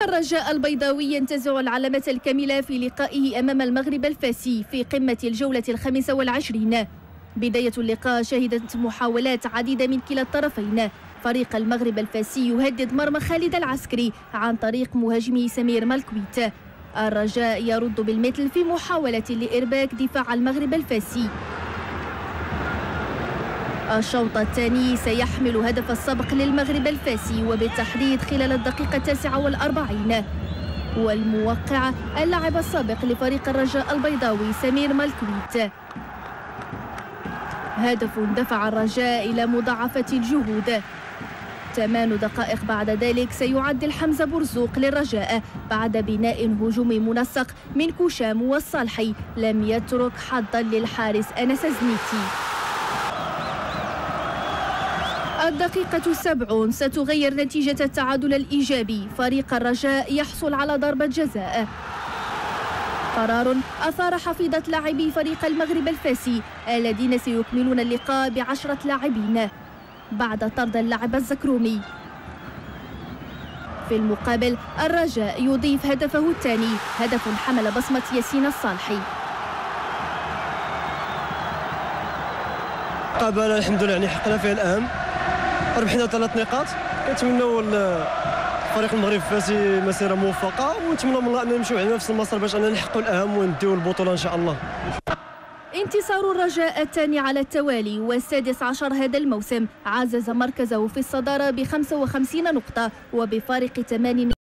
الرجاء البيضاوي ينتزع العلامة الكاملة في لقائه أمام المغرب الفاسي في قمة الجولة 25. بداية اللقاء شهدت محاولات عديدة من كلا الطرفين. فريق المغرب الفاسي يهدد مرمى خالد العسكري عن طريق مهاجمه سمير مالكويت. الرجاء يرد بالمثل في محاولة لإرباك دفاع المغرب الفاسي. الشوط الثاني سيحمل هدف السبق للمغرب الفاسي وبالتحديد خلال الدقيقة 49. والموقع اللاعب السابق لفريق الرجاء البيضاوي سمير مالكويت. هدف دفع الرجاء إلى مضاعفة الجهود. 8 دقائق بعد ذلك سيعدل حمزة برزوق للرجاء بعد بناء هجومي منسق من كوشام والصالحي لم يترك حظا للحارس أنس زنيتي. الدقيقة 70 ستغير نتيجة التعادل الإيجابي. فريق الرجاء يحصل على ضربة جزاء. قرار أثار حفيظة لاعبي فريق المغرب الفاسي الذين سيكملون اللقاء ب10 لاعبين بعد طرد اللاعب الزكرومي. في المقابل الرجاء يضيف هدفه الثاني، هدف حمل بصمة ياسين الصالحي. قابل الحمد لله يعني حقنا فيها الأهم، ربحنا 3 نقاط. كنتمنوا فريق المغرب الفاسي مسيره موفقه ونتمنى من الله ان نمشيو على نفس المسار باش اننا نحققوا الاهم ونديو البطوله ان شاء الله. انتصار الرجاء الثاني على التوالي والسادس عشر هذا الموسم عزز مركزه في الصداره ب55 نقطه وبفارق 8